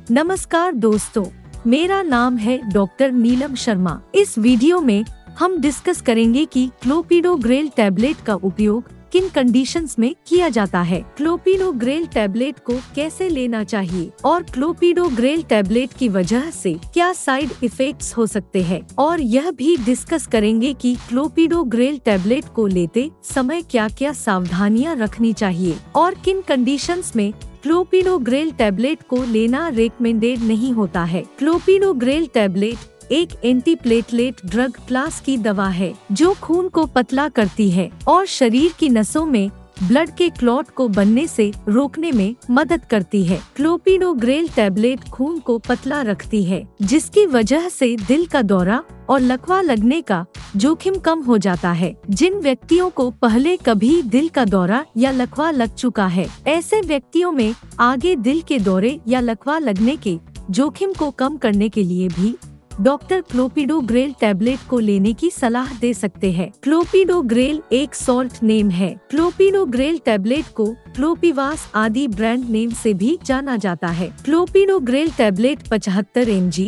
नमस्कार दोस्तों, मेरा नाम है डॉक्टर नीलम शर्मा। इस वीडियो में हम डिस्कस करेंगे कि क्लोपिडोग्रेल टैबलेट का उपयोग किन कंडीशंस में किया जाता है, क्लोपिडोग्रेल टैबलेट को कैसे लेना चाहिए और क्लोपिडोग्रेल टैबलेट की वजह से क्या साइड इफेक्ट्स हो सकते हैं, और यह भी डिस्कस करेंगे कि क्लोपिडोग्रेल टैबलेट को लेते समय क्या क्या सावधानियां रखनी चाहिए और किन कंडीशंस में क्लोपिडोग्रेल टैबलेट को लेना रेकमेंडेड नहीं होता है। क्लोपिडोग्रेल टैबलेट एक एंटीप्लेटलेट ड्रग क्लास की दवा है जो खून को पतला करती है और शरीर की नसों में ब्लड के क्लॉट को बनने से रोकने में मदद करती है। क्लोपिडोग्रेल टैबलेट खून को पतला रखती है, जिसकी वजह से दिल का दौरा और लकवा लगने का जोखिम कम हो जाता है। जिन व्यक्तियों को पहले कभी दिल का दौरा या लकवा लग चुका है, ऐसे व्यक्तियों में आगे दिल के दौरे या लकवा लगने के जोखिम को कम करने के लिए भी डॉक्टर क्लोपिडोग्रेल टैबलेट को लेने की सलाह दे सकते हैं। क्लोपिडोग्रेल एक सॉल्ट नेम है। क्लोपिडोग्रेल टैबलेट को क्लोपिवास आदि ब्रांड नेम से भी जाना जाता है। क्लोपिडोग्रेल टैबलेट 75 mg,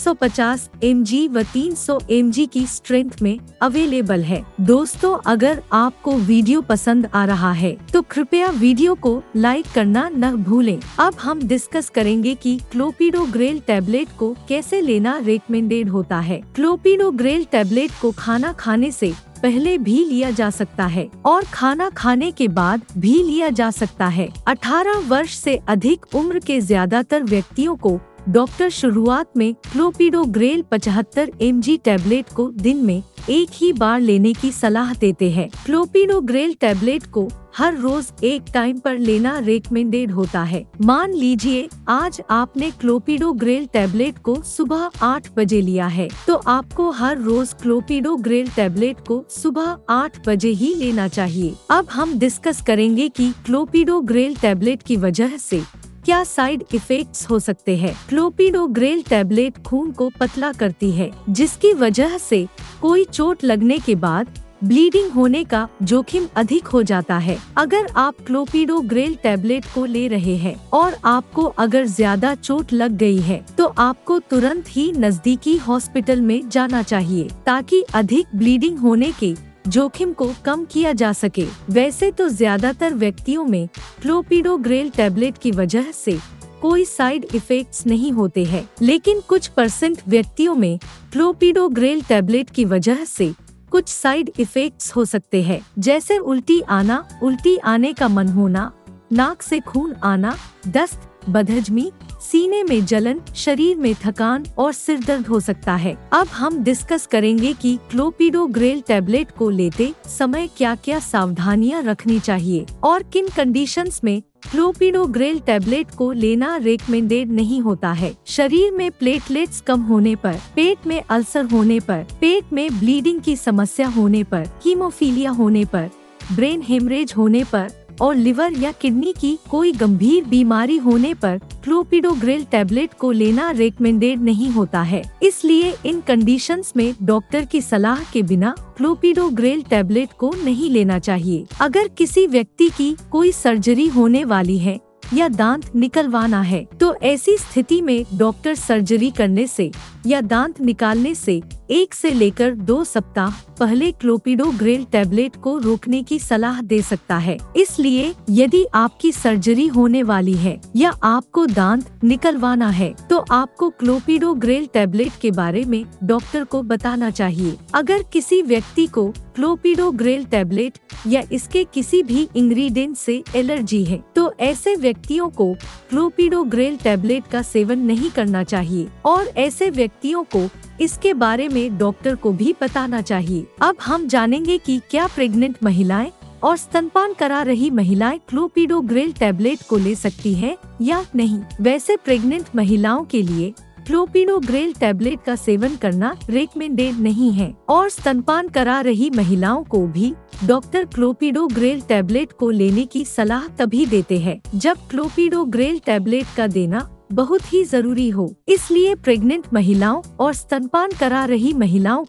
150 mg व 300 mg की स्ट्रेंथ में अवेलेबल है। दोस्तों, अगर आपको वीडियो पसंद आ रहा है तो कृपया वीडियो को लाइक करना न भूलें। अब हम डिस्कस करेंगे कि क्लोपिडोग्रेल टैबलेट को कैसे लेना रेकमेंडेड होता है। क्लोपिडोग्रेल टैबलेट को खाना खाने से पहले भी लिया जा सकता है और खाना खाने के बाद भी लिया जा सकता है। 18 वर्ष से अधिक उम्र के ज्यादातर व्यक्तियों को डॉक्टर शुरुआत में क्लोपिडोग्रेल 75 mg टैबलेट को दिन में एक ही बार लेने की सलाह देते हैं। क्लोपिडोग्रेल टैबलेट को हर रोज एक टाइम पर लेना रेकमेंडेड होता है। मान लीजिए आज आपने क्लोपिडोग्रेल टैबलेट को सुबह 8 बजे लिया है, तो आपको हर रोज क्लोपिडोग्रेल टैबलेट को सुबह 8 बजे ही लेना चाहिए। अब हम डिस्कस करेंगे कि क्लोपिडोग्रेल टैबलेट की वजह से क्या साइड इफेक्ट्स हो सकते हैं। क्लोपिडोग्रेल टैबलेट खून को पतला करती है, जिसकी वजह से कोई चोट लगने के बाद ब्लीडिंग होने का जोखिम अधिक हो जाता है। अगर आप क्लोपिडोग्रेल टैबलेट को ले रहे हैं और आपको अगर ज्यादा चोट लग गई है, तो आपको तुरंत ही नजदीकी हॉस्पिटल में जाना चाहिए ताकि अधिक ब्लीडिंग होने के जोखिम को कम किया जा सके। वैसे तो ज्यादातर व्यक्तियों में क्लोपिडोग्रेल टैबलेट की वजह से कोई साइड इफेक्ट्स नहीं होते हैं, लेकिन कुछ % व्यक्तियों में क्लोपिडोग्रेल टैबलेट की वजह से कुछ साइड इफेक्ट्स हो सकते हैं, जैसे उल्टी आना, उल्टी आने का मन होना, नाक से खून आना, दस्त, बदहजमी, सीने में जलन, शरीर में थकान और सिर दर्द हो सकता है। अब हम डिस्कस करेंगे कि क्लोपिडोग्रेल टैबलेट को लेते समय क्या क्या सावधानियां रखनी चाहिए और किन कंडीशंस में क्लोपिडोग्रेल टैबलेट को लेना रेकमेंडेड नहीं होता है। शरीर में प्लेटलेट्स कम होने पर, पेट में अल्सर होने पर, पेट में ब्लीडिंग की समस्या होने पर, हीमोफीलिया होने पर, ब्रेन हेमरेज होने पर और लिवर या किडनी की कोई गंभीर बीमारी होने पर क्लोपिडोग्रेल टैबलेट को लेना रेकमेंडेड नहीं होता है। इसलिए इन कंडीशंस में डॉक्टर की सलाह के बिना क्लोपिडोग्रेल टैबलेट को नहीं लेना चाहिए। अगर किसी व्यक्ति की कोई सर्जरी होने वाली है या दांत निकलवाना है, तो ऐसी स्थिति में डॉक्टर सर्जरी करने से या दांत निकालने से 1 से लेकर 2 सप्ताह पहले क्लोपिडोग्रेल टैबलेट को रोकने की सलाह दे सकता है। इसलिए यदि आपकी सर्जरी होने वाली है या आपको दांत निकलवाना है, तो आपको क्लोपिडोग्रेल टैबलेट के बारे में डॉक्टर को बताना चाहिए। अगर किसी व्यक्ति को क्लोपिडोग्रेल टैबलेट या इसके किसी भी इंग्रेडिएंट से एलर्जी है, तो ऐसे व्यक्तियों को क्लोपिडोग्रेल टैबलेट का सेवन नहीं करना चाहिए और ऐसे व्यक्तियों को इसके बारे में डॉक्टर को भी बताना चाहिए। अब हम जानेंगे कि क्या प्रेग्नेंट महिलाएं और स्तनपान करा रही महिलाएं क्लोपिडोग्रेल टैबलेट को ले सकती हैं या नहीं। वैसे प्रेग्नेंट महिलाओं के लिए क्लोपिडोग्रेल टैबलेट का सेवन करना रेकमेंडेड नहीं है और स्तनपान करा रही महिलाओं को भी डॉक्टर क्लोपिडोग्रेल टैबलेट को लेने की सलाह तभी देते हैं जब क्लोपिडोग्रेल टैबलेट का देना बहुत ही जरूरी हो। इसलिए प्रेग्नेंट महिलाओं और स्तनपान करा रही महिलाओं को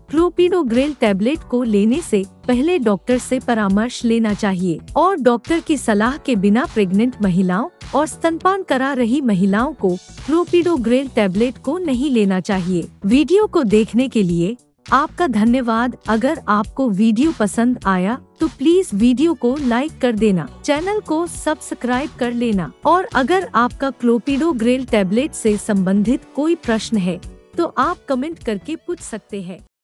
क्लोपिडोग्रेल टैबलेट को लेने से पहले डॉक्टर से परामर्श लेना चाहिए और डॉक्टर की सलाह के बिना प्रेग्नेंट महिलाओं और स्तनपान करा रही महिलाओं को क्लोपिडोग्रेल टैबलेट को नहीं लेना चाहिए। वीडियो को देखने के लिए आपका धन्यवाद। अगर आपको वीडियो पसंद आया तो प्लीज वीडियो को लाइक कर देना, चैनल को सब्सक्राइब कर लेना और अगर आपका क्लोपिडोग्रेल टैबलेट से संबंधित कोई प्रश्न है तो आप कमेंट करके पूछ सकते हैं।